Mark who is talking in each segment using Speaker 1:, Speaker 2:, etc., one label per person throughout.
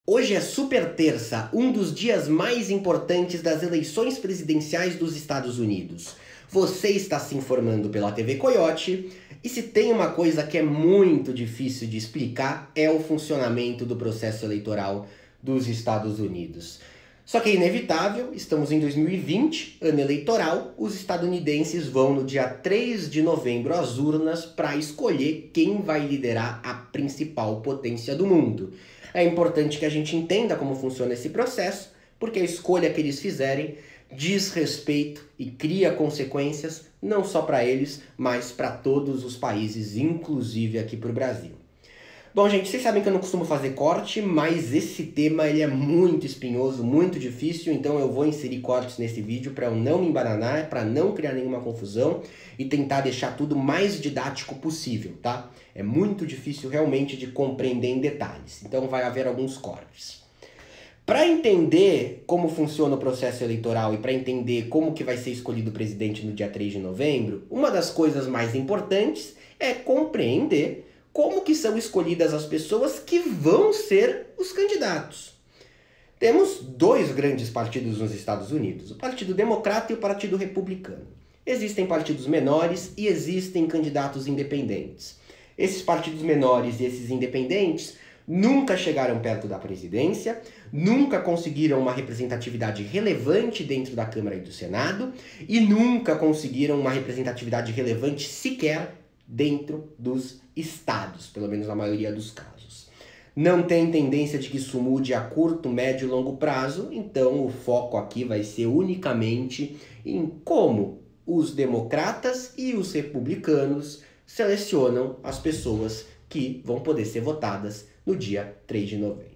Speaker 1: Hoje é super terça, um dos dias mais importantes das eleições presidenciais dos Estados Unidos. Você está se informando pela TV Coyote e se tem uma coisa que é muito difícil de explicar é o funcionamento do processo eleitoral dos Estados Unidos. Só que é inevitável, estamos em 2020, ano eleitoral, os estadunidenses vão no dia 3 de novembro às urnas para escolher quem vai liderar a principal potência do mundo. É importante que a gente entenda como funciona esse processo, porque a escolha que eles fizerem diz respeito e cria consequências não só para eles, mas para todos os países, inclusive aqui para o Brasil. Bom, gente, vocês sabem que eu não costumo fazer corte, mas esse tema ele é muito espinhoso, muito difícil, então eu vou inserir cortes nesse vídeo para eu não me embananar, para não criar nenhuma confusão e tentar deixar tudo mais didático possível, tá? É muito difícil realmente de compreender em detalhes, então vai haver alguns cortes. Para entender como funciona o processo eleitoral e para entender como que vai ser escolhido o presidente no dia 3 de novembro, uma das coisas mais importantes é compreender como que são escolhidas as pessoas que vão ser os candidatos. Temos dois grandes partidos nos Estados Unidos, o Partido Democrata e o Partido Republicano. Existem partidos menores e existem candidatos independentes. Esses partidos menores e esses independentes nunca chegaram perto da presidência, nunca conseguiram uma representatividade relevante dentro da Câmara e do Senado e nunca conseguiram uma representatividade relevante sequer dentro dos estados, pelo menos na maioria dos casos. Não tem tendência de que isso mude a curto, médio e longo prazo, então o foco aqui vai ser unicamente em como os democratas e os republicanos selecionam as pessoas que vão poder ser votadas no dia 3 de novembro.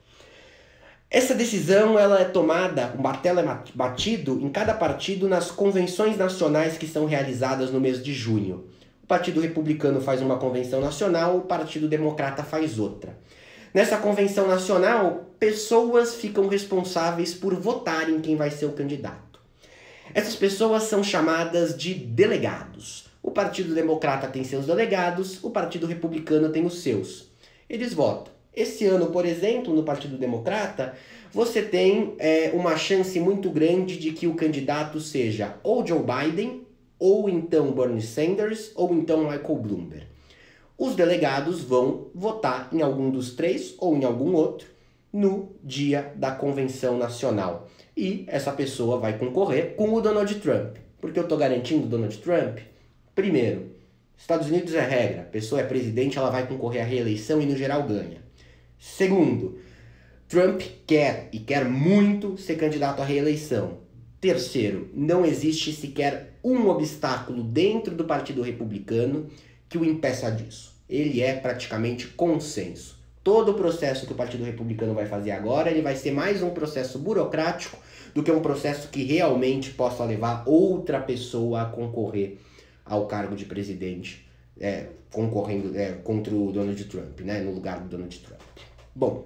Speaker 1: Essa decisão ela é tomada, o martelo é batido em cada partido nas convenções nacionais que são realizadas no mês de junho. O Partido Republicano faz uma convenção nacional, o Partido Democrata faz outra. Nessa convenção nacional, pessoas ficam responsáveis por votar em quem vai ser o candidato. Essas pessoas são chamadas de delegados. O Partido Democrata tem seus delegados, o Partido Republicano tem os seus. Eles votam. Esse ano, por exemplo, no Partido Democrata, você tem uma chance muito grande de que o candidato seja ou Joe Biden, ou então Bernie Sanders, ou então Michael Bloomberg. Os delegados vão votar em algum dos três ou em algum outro no dia da convenção nacional. E essa pessoa vai concorrer com o Donald Trump. Por que eu estou garantindo o Donald Trump? Primeiro, Estados Unidos é regra. A pessoa é presidente, ela vai concorrer à reeleição e no geral ganha. Segundo, Trump quer e quer muito ser candidato à reeleição. Terceiro, não existe sequer um obstáculo dentro do Partido Republicano que o impeça disso. Ele é praticamente consenso. Todo o processo que o Partido Republicano vai fazer agora, ele vai ser mais um processo burocrático do que um processo que realmente possa levar outra pessoa a concorrer ao cargo de presidente, concorrendo contra o Donald Trump, né, no lugar do Donald Trump. Bom,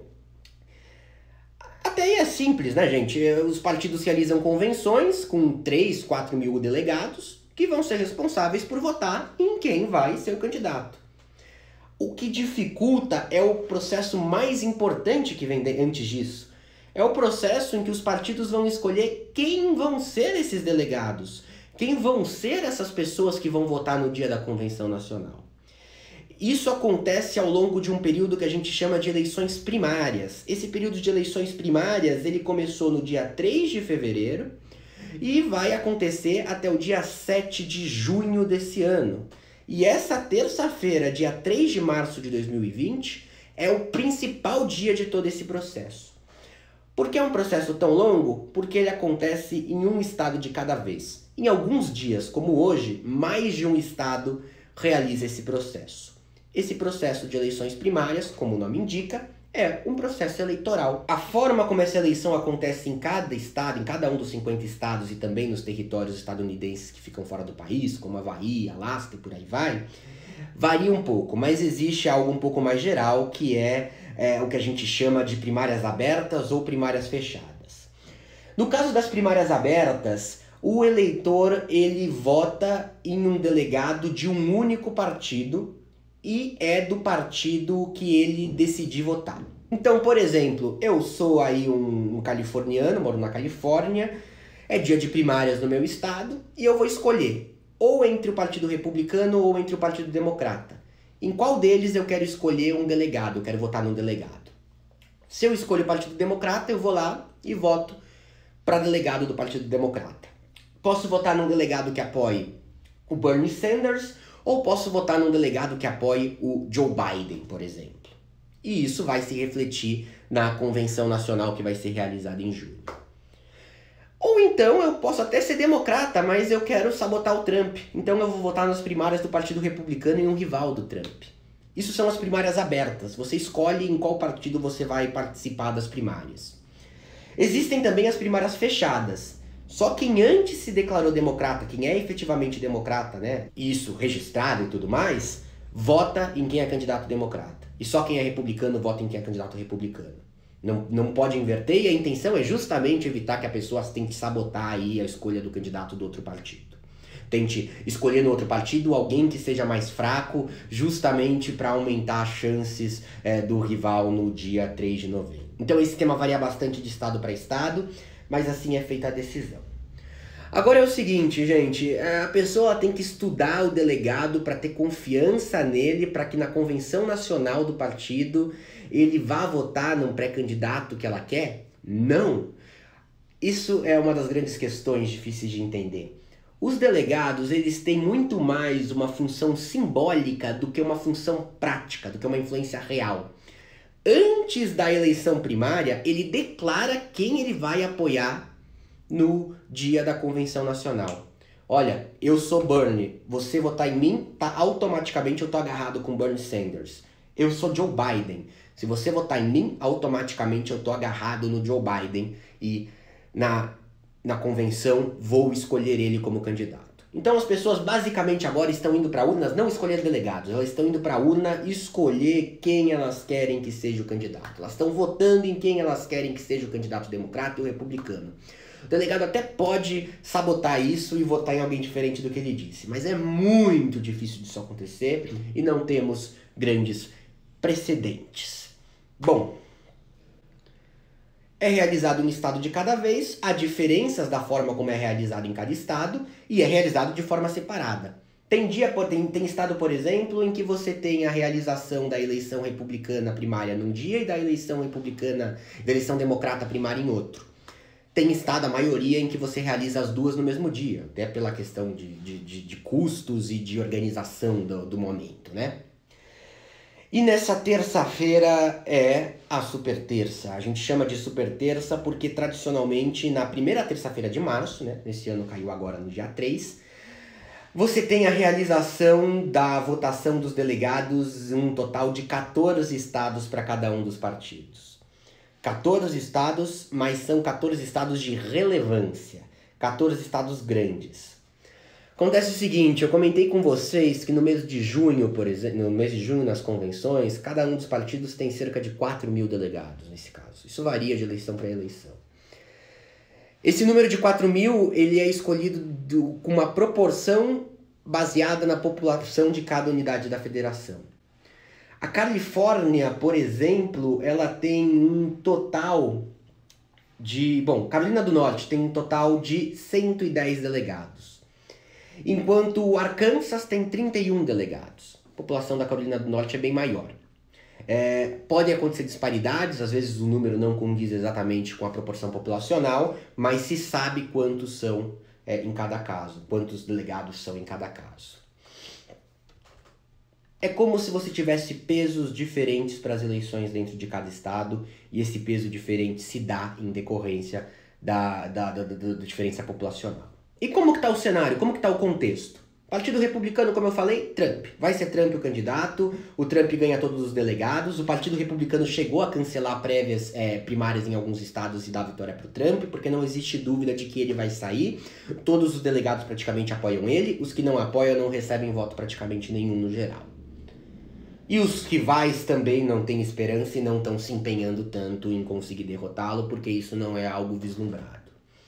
Speaker 1: até aí é simples, né, gente? Os partidos realizam convenções com 3, 4 mil delegados que vão ser responsáveis por votar em quem vai ser o candidato. O que dificulta é o processo mais importante que vem antes disso. É o processo em que os partidos vão escolher quem vão ser esses delegados, quem vão ser essas pessoas que vão votar no dia da Convenção Nacional. Isso acontece ao longo de um período que a gente chama de eleições primárias. Esse período de eleições primárias, ele começou no dia 3 de fevereiro e vai acontecer até o dia 7 de junho desse ano. E essa terça-feira, dia 3 de março de 2020, é o principal dia de todo esse processo. Por que é um processo tão longo? Porque ele acontece em um estado de cada vez. Em alguns dias, como hoje, mais de um estado realiza esse processo. Esse processo de eleições primárias, como o nome indica, é um processo eleitoral. A forma como essa eleição acontece em cada estado, em cada um dos 50 estados e também nos territórios estadunidenses que ficam fora do país, como Havaí, Alasca e por aí vai, varia um pouco, mas existe algo um pouco mais geral que é o que a gente chama de primárias abertas ou primárias fechadas. No caso das primárias abertas, o eleitor ele vota em um delegado de um único partido e é do partido que ele decidir votar. Então, por exemplo, eu sou aí um californiano, moro na Califórnia, é dia de primárias no meu estado e eu vou escolher ou entre o Partido Republicano ou entre o Partido Democrata. Em qual deles eu quero escolher um delegado, eu quero votar num delegado. Se eu escolho o Partido Democrata, eu vou lá e voto para delegado do Partido Democrata. Posso votar num delegado que apoie o Bernie Sanders ou posso votar num delegado que apoie o Joe Biden, por exemplo. E isso vai se refletir na convenção nacional que vai ser realizada em junho. Ou então eu posso até ser democrata, mas eu quero sabotar o Trump. Então eu vou votar nas primárias do Partido Republicano em um rival do Trump. Isso são as primárias abertas. Você escolhe em qual partido você vai participar das primárias. Existem também as primárias fechadas. Só quem antes se declarou democrata, quem é efetivamente democrata, né? Isso registrado e tudo mais, vota em quem é candidato democrata. E só quem é republicano vota em quem é candidato republicano. Não pode inverter, e a intenção é justamente evitar que a pessoa tente sabotar aí a escolha do candidato do outro partido. Tente escolher no outro partido alguém que seja mais fraco, justamente para aumentar as chances do rival no dia 3 de novembro. Então esse tema varia bastante de estado para estado, mas assim é feita a decisão. Agora é o seguinte, gente, a pessoa tem que estudar o delegado para ter confiança nele, para que na convenção nacional do partido ele vá votar num pré-candidato que ela quer? Não! Isso é uma das grandes questões difíceis de entender. Os delegados, eles têm muito mais uma função simbólica do que uma função prática, do que uma influência real. Antes da eleição primária, ele declara quem ele vai apoiar no dia da convenção nacional. Olha, eu sou Bernie, você votar em mim, automaticamente eu tô agarrado com Bernie Sanders. Eu sou Joe Biden, se você votar em mim, automaticamente eu tô agarrado no Joe Biden e na convenção vou escolher ele como candidato. Então as pessoas basicamente agora estão indo para urnas não escolher delegados, elas estão indo para a urna escolher quem elas querem que seja o candidato. Elas estão votando em quem elas querem que seja o candidato democrata e o republicano. O delegado até pode sabotar isso e votar em alguém diferente do que ele disse, mas é muito difícil disso acontecer e não temos grandes precedentes. Bom, é realizado um estado de cada vez, há diferenças da forma como é realizado em cada estado e é realizado de forma separada. Tem estado, por exemplo, em que você tem a realização da eleição republicana primária num dia e da eleição democrata primária em outro. Tem estado, a maioria, em que você realiza as duas no mesmo dia, até pela questão de custos e de organização do momento, né? E nessa terça-feira é a super terça. A gente chama de super terça porque tradicionalmente na primeira terça-feira de março, né? Nesse ano caiu agora no dia 3, você tem a realização da votação dos delegados em um total de 14 estados para cada um dos partidos. 14 estados, mas são 14 estados de relevância, 14 estados grandes. Acontece o seguinte, eu comentei com vocês que no mês de junho, por exemplo, no mês de junho nas convenções, cada um dos partidos tem cerca de 4.000 delegados nesse caso. Isso varia de eleição para eleição. Esse número de 4.000, ele é escolhido com uma proporção baseada na população de cada unidade da federação. A Califórnia, por exemplo, ela tem um total de... Bom, Carolina do Norte tem um total de 110 delegados. Enquanto o Arkansas tem 31 delegados. A população da Carolina do Norte é bem maior. Podem acontecer disparidades, às vezes o número não condiz exatamente com a proporção populacional, mas se sabe quantos são em cada caso, quantos delegados são em cada caso. É como se você tivesse pesos diferentes para as eleições dentro de cada estado, e esse peso diferente se dá em decorrência da diferença populacional. E como que está o cenário? Como que está o contexto? Partido Republicano, como eu falei, Trump. Vai ser Trump o candidato, o Trump ganha todos os delegados, o Partido Republicano chegou a cancelar prévias primárias em alguns estados e dar vitória para o Trump, porque não existe dúvida de que ele vai sair. Todos os delegados praticamente apoiam ele, os que não apoiam não recebem voto praticamente nenhum no geral. E os rivais também não têm esperança e não estão se empenhando tanto em conseguir derrotá-lo, porque isso não é algo vislumbrado.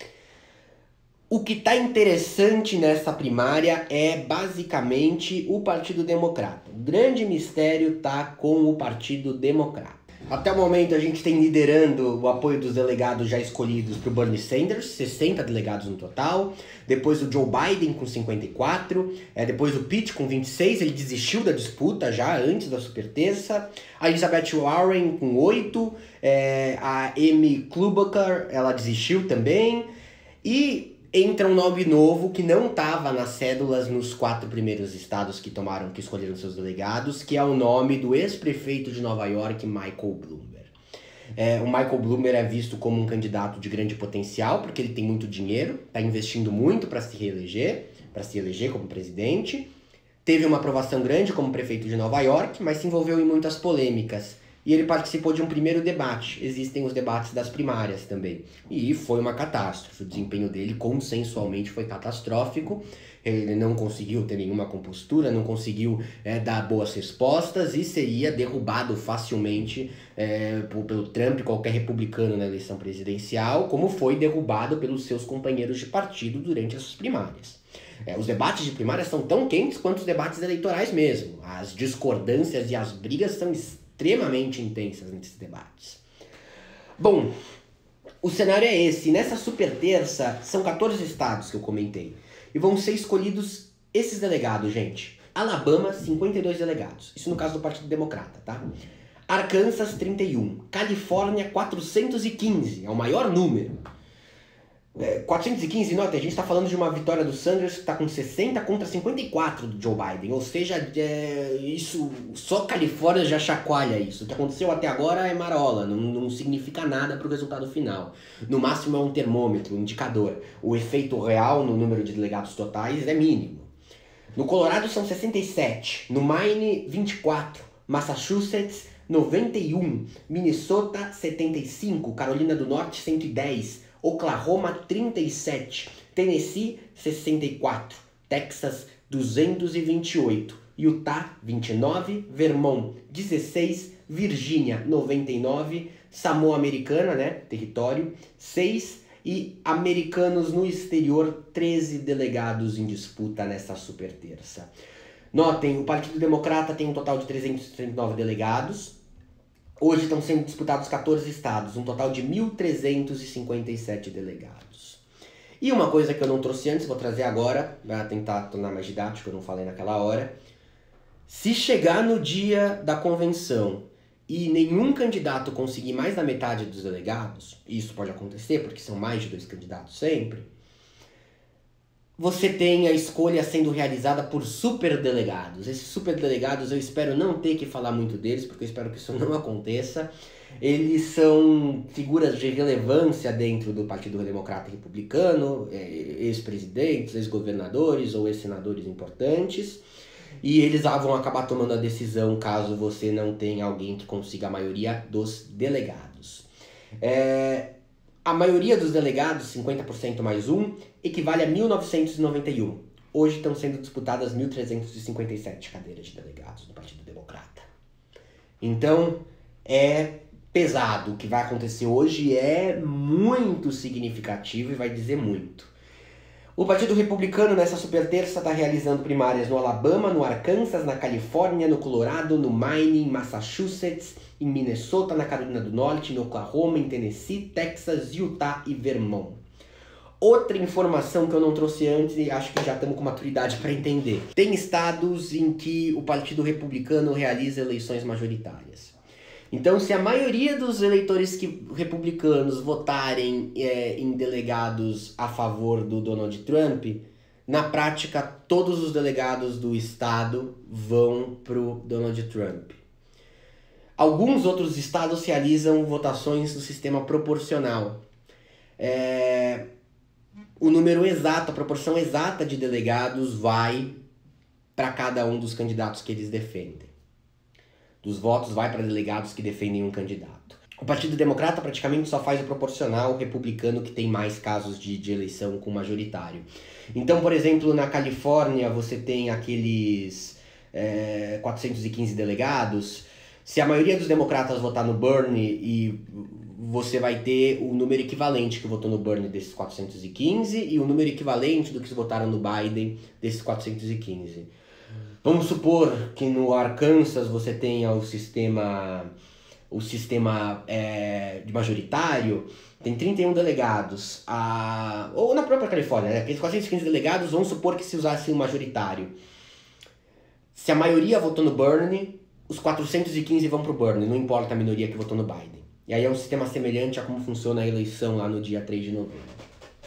Speaker 1: O que está interessante nessa primária é basicamente o Partido Democrata. O grande mistério está com o Partido Democrata. Até o momento a gente tem liderando o apoio dos delegados já escolhidos para o Bernie Sanders, 60 delegados no total. Depois o Joe Biden com 54. Depois o Pete com 26, ele desistiu da disputa já antes da superterça. A Elizabeth Warren com 8. A Amy Klobuchar, ela desistiu também. E entra um nome novo que não estava nas cédulas nos 4 primeiros estados que escolheram seus delegados, que é o nome do ex-prefeito de Nova York, Michael Bloomberg. O Michael Bloomberg é visto como um candidato de grande potencial, porque ele tem muito dinheiro, está investindo muito para se reeleger como presidente. Teve uma aprovação grande como prefeito de Nova York, mas se envolveu em muitas polêmicas. E ele participou de um primeiro debate. Existem os debates das primárias também. E foi uma catástrofe. O desempenho dele consensualmente foi catastrófico. Ele não conseguiu ter nenhuma compostura, não conseguiu dar boas respostas e seria derrubado facilmente pelo Trump, qualquer republicano na eleição presidencial, como foi derrubado pelos seus companheiros de partido durante essas primárias. Os debates de primárias são tão quentes quanto os debates eleitorais mesmo. As discordâncias e as brigas são extremamente intensas nesses debates. Bom, o cenário é esse. Nessa super terça, são 14 estados que eu comentei. E vão ser escolhidos esses delegados, gente. Alabama, 52 delegados. Isso no caso do Partido Democrata, tá? Arkansas, 31. Califórnia, 415. É o maior número. 415, nota, a gente está falando de uma vitória do Sanders que está com 60 contra 54 do Joe Biden, ou seja, isso, só Califórnia já chacoalha isso. O que aconteceu até agora é marola, não significa nada para o resultado final. No máximo é um termômetro, um indicador. O efeito real no número de delegados totais é mínimo. No Colorado são 67, no Maine 24, Massachusetts 91, Minnesota 75, Carolina do Norte 110, Oklahoma 37, Tennessee 64, Texas 228, Utah 29, Vermont 16, Virgínia 99, Samoa Americana, território 6 e americanos no exterior 13 delegados em disputa nessa super terça. Notem, o Partido Democrata tem um total de 339 delegados. Hoje estão sendo disputados 14 estados, um total de 1.357 delegados. E uma coisa que eu não trouxe antes, vou trazer agora, para tentar tornar mais didático, eu não falei naquela hora. Se chegar no dia da convenção e nenhum candidato conseguir mais da metade dos delegados, e isso pode acontecer porque são mais de 2 candidatos sempre, você tem a escolha sendo realizada por superdelegados. Esses superdelegados eu espero não ter que falar muito deles, porque eu espero que isso não aconteça. Eles são figuras de relevância dentro do Partido Democrata e Republicano, ex-presidentes, ex-governadores ou ex-senadores importantes. E eles vão acabar tomando a decisão caso você não tenha alguém que consiga a maioria dos delegados. A maioria dos delegados, 50% mais um, equivale a 1.991. Hoje estão sendo disputadas 1.357 cadeiras de delegados do Partido Democrata. Então, é pesado. O que vai acontecer hoje é muito significativo e vai dizer muito. O Partido Republicano, nessa super terça, está realizando primárias no Alabama, no Arkansas, na Califórnia, no Colorado, no Maine, em Massachusetts, em Minnesota, na Carolina do Norte, no Oklahoma, em Tennessee, Texas, Utah e Vermont. Outra informação que eu não trouxe antes e acho que já estamos com maturidade para entender. Tem estados em que o Partido Republicano realiza eleições majoritárias. Então, se a maioria dos eleitores republicanos votarem em delegados a favor do Donald Trump, na prática, todos os delegados do estado vão para o Donald Trump. Alguns outros estados realizam votações no sistema proporcional. O número exato, a proporção exata de delegados vai para cada um dos candidatos que eles defendem. Dos votos vai para delegados que defendem um candidato. O Partido Democrata praticamente só faz o proporcional, o republicano que tem mais casos de eleição com majoritário. Então, por exemplo, na Califórnia você tem aqueles 415 delegados. Se a maioria dos democratas votar no Bernie, e você vai ter o número equivalente que votou no Bernie desses 415 e o número equivalente do que votaram no Biden desses 415. Vamos supor que no Arkansas você tenha o sistema o sistema de majoritário, tem 31 delegados. Ou na própria Califórnia, né? Aqueles 415 delegados, vamos supor que se usasse o majoritário. Se a maioria votou no Bernie, os 415 vão pro Bernie, não importa a minoria que votou no Biden. E aí é um sistema semelhante a como funciona a eleição lá no dia 3 de novembro.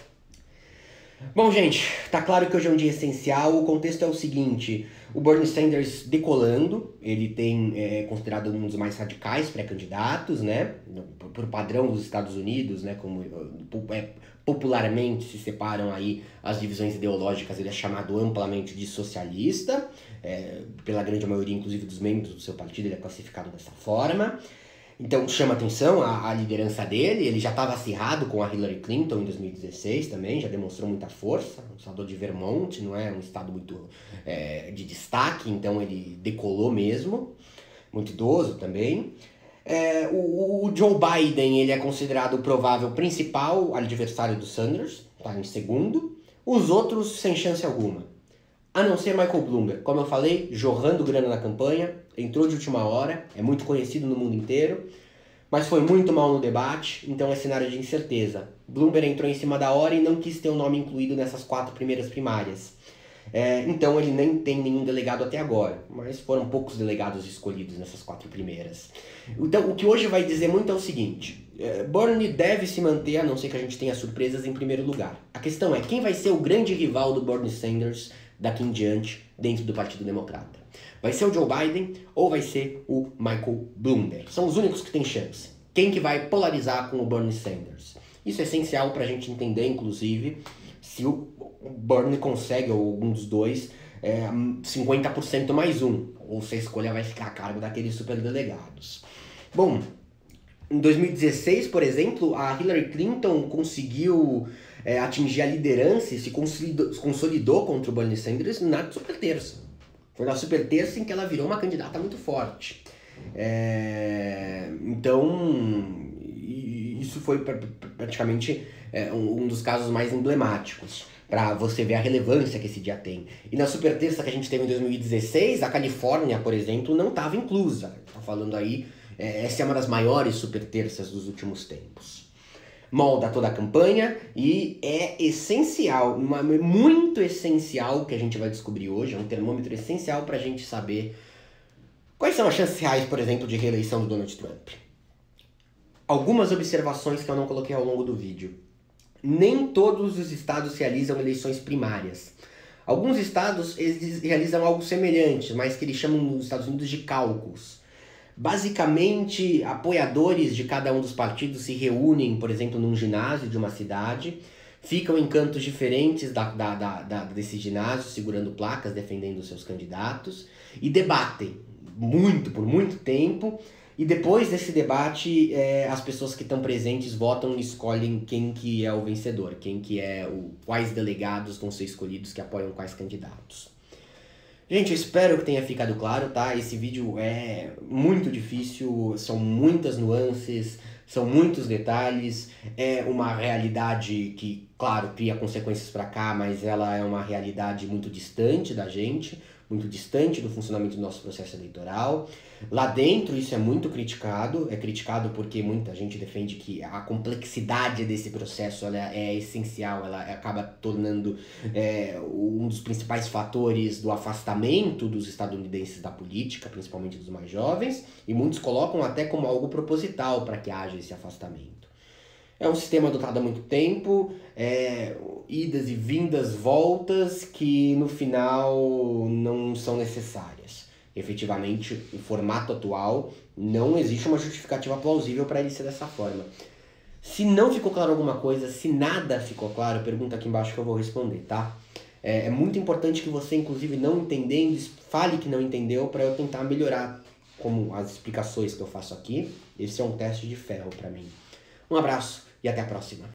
Speaker 1: Bom, gente, tá claro que hoje é um dia essencial. O contexto é o seguinte: o Bernie Sanders decolando, ele é considerado um dos mais radicais pré-candidatos, né? Por padrão dos Estados Unidos, né? Como popularmente se separam aí as divisões ideológicas, ele é chamado amplamente de socialista, pela grande maioria, inclusive, dos membros do seu partido, ele é classificado dessa forma. Então chama atenção a liderança dele. Ele já estava acirrado com a Hillary Clinton em 2016 também, já demonstrou muita força. Um estado de Vermont, não é um estado muito de destaque, então ele decolou mesmo, muito idoso também. O Joe Biden, ele é considerado o provável principal adversário do Sanders, tá em segundo. Os outros sem chance alguma, a não ser Michael Bloomberg, como eu falei, jorrando grana na campanha, entrou de última hora, é muito conhecido no mundo inteiro, mas foi muito mal no debate, então é cenário de incerteza. Bloomberg entrou em cima da hora e não quis ter o nome incluído nessas 4 primeiras primárias. Então ele nem tem nenhum delegado até agora, mas foram poucos delegados escolhidos nessas 4 primeiras. Então o que hoje vai dizer muito é o seguinte: Bernie deve se manter, a não ser que a gente tenha surpresas, em primeiro lugar. A questão é quem vai ser o grande rival do Bernie Sanders daqui em diante dentro do Partido Democrata. Vai ser o Joe Biden ou vai ser o Michael Bloomberg? São os únicos que têm chance. Quem que vai polarizar com o Bernie Sanders? Isso é essencial para a gente entender, inclusive, se o Bernie consegue, ou algum dos dois, 50% mais um, ou se a escolha vai ficar a cargo daqueles superdelegados. Bom, em 2016, por exemplo, a Hillary Clinton conseguiu atingir a liderança e se consolidou contra o Bernie Sanders na superterça. Foi na superterça em que ela virou uma candidata muito forte. Então, isso foi praticamente um dos casos mais emblemáticos, para você ver a relevância que esse dia tem. E na superterça que a gente teve em 2016, a Califórnia, por exemplo, não estava inclusa. Tá falando aí, essa é uma das maiores superterças dos últimos tempos. Molda toda a campanha e é essencial, muito essencial, que a gente vai descobrir hoje, é um termômetro essencial para a gente saber quais são as chances reais, por exemplo, de reeleição do Donald Trump. Algumas observações que eu não coloquei ao longo do vídeo. Nem todos os estados realizam eleições primárias. Alguns estados eles realizam algo semelhante, mas que eles chamam nos Estados Unidos de caucus. Basicamente, apoiadores de cada um dos partidos se reúnem, por exemplo, num ginásio de uma cidade, ficam em cantos diferentes desse ginásio, segurando placas, defendendo os seus candidatos, e debatem por muito tempo, e depois desse debate, as pessoas que estão presentes votam e escolhem quem que é o vencedor, quais delegados vão ser escolhidos que apoiam quais candidatos. Gente, eu espero que tenha ficado claro, tá? Esse vídeo é muito difícil, são muitas nuances, são muitos detalhes, é uma realidade que, claro, cria consequências para cá, mas ela é uma realidade muito distante da gente, muito distante do funcionamento do nosso processo eleitoral. Lá dentro isso é muito criticado, porque muita gente defende que a complexidade desse processo ela é essencial, ela acaba tornando um dos principais fatores do afastamento dos estadunidenses da política, principalmente dos mais jovens, e muitos colocam até como algo proposital para que haja esse afastamento. É um sistema adotado há muito tempo, idas e vindas, voltas, que no final não são necessárias. Efetivamente, o formato atual não existe uma justificativa plausível para ele ser dessa forma. Se não ficou claro alguma coisa, se nada ficou claro, pergunta aqui embaixo que eu vou responder, tá? É muito importante que você, inclusive, não entendendo, fale que não entendeu para eu tentar melhorar como as explicações que eu faço aqui. Esse é um teste de ferro para mim. Um abraço e até a próxima.